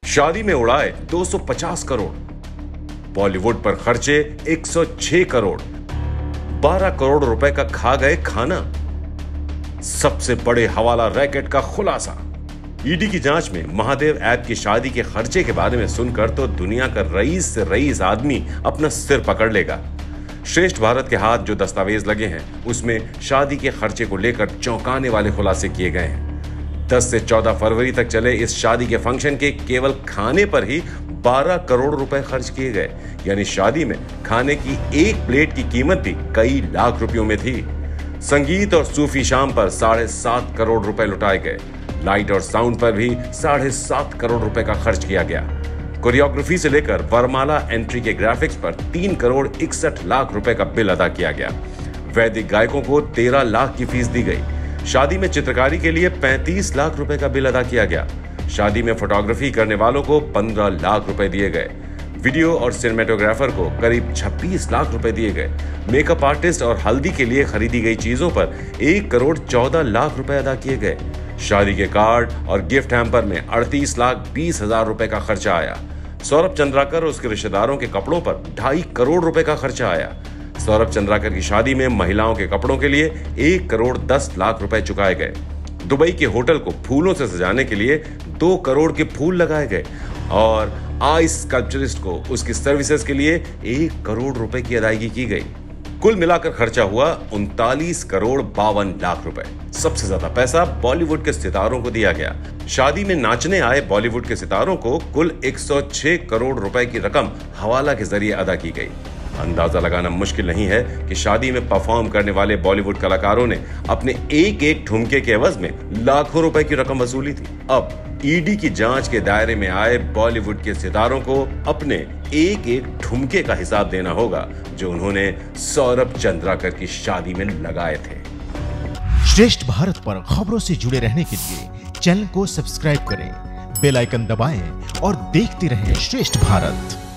शादी में उड़ाए 250 करोड़, बॉलीवुड पर खर्चे 106 करोड़, 12 करोड़ रुपए का खा गए खाना। सबसे बड़े हवाला रैकेट का खुलासा। ईडी की जांच में महादेव ऐप की शादी के खर्चे के बारे में सुनकर तो दुनिया का रईस से रईस आदमी अपना सिर पकड़ लेगा। श्रेष्ठ भारत के हाथ जो दस्तावेज लगे हैं उसमें शादी के खर्चे को लेकर चौंकाने वाले खुलासे किए गए हैं। 10 से 14 फरवरी तक चले इस शादी के फंक्शन के केवल खाने पर ही 12 करोड़ रुपए खर्च किए गए। यानी शादी में खाने की एक प्लेट की कीमत भी कई लाख रुपयों में थी। संगीत और सूफी शाम पर 7.5 करोड़ रुपए लुटाए गए। लाइट और साउंड पर भी 7.5 करोड़ रुपए का खर्च किया गया। कोरियोग्राफी से लेकर वरमाला एंट्री के ग्राफिक्स पर 3 करोड़ 61 लाख रुपए का बिल अदा किया गया। वैदिक गायकों को 13 लाख की फीस दी गई। शादी में चित्रकारी के लिए 35 लाख रुपए का बिल अदा किया गया। शादी में फोटोग्राफी करने वालों को 15 लाख रुपए दिए गए। वीडियो और सिनेमेटोग्राफर को करीब 26 लाख रुपए दिए गए। मेकअप आर्टिस्ट और हल्दी के लिए खरीदी गई चीजों पर 1 करोड़ 14 लाख रुपए अदा किए गए। शादी के कार्ड और गिफ्ट हैम्पर में 38 लाख 20 हजार रुपए का खर्चा आया। सौरभ चंद्राकर और उसके रिश्तेदारों के कपड़ों पर 2.5 करोड़ रुपए का खर्चा आया। सौरभ चंद्राकर की शादी में महिलाओं के कपड़ों के लिए 1 करोड़ 10 लाख रुपए चुकाए गए। दुबई के होटल को फूलों से सजाने के लिए 2 करोड़ के फूल लगाए गए और आइस स्कल्पचरिस्ट को उसकी सर्विसेज के लिए 1 करोड़ रुपए की अदायगी की गई। कुल मिलाकर खर्चा हुआ 39 करोड़ 52 लाख रुपए। सबसे ज्यादा पैसा बॉलीवुड के सितारों को दिया गया। शादी में नाचने आए बॉलीवुड के सितारों को कुल 106 करोड़ रुपए की रकम हवाला के जरिए अदा की गई। अंदाजा लगाना मुश्किल नहीं है कि शादी में परफॉर्म करने वाले बॉलीवुड कलाकारों ने अपने एक एक ठुमके के एवज में लाखों रुपए की रकम वसूली थी। अब ईडी की जांच के दायरे में आए बॉलीवुड के सितारों को अपने एक एक ठुमके का हिसाब देना होगा जो उन्होंने सौरभ चंद्राकर की शादी में लगाए थे। श्रेष्ठ भारत पर खबरों से जुड़े रहने के लिए चैनल को सब्सक्राइब करें, बेल आइकन दबाएं और देखते रहें श्रेष्ठ भारत।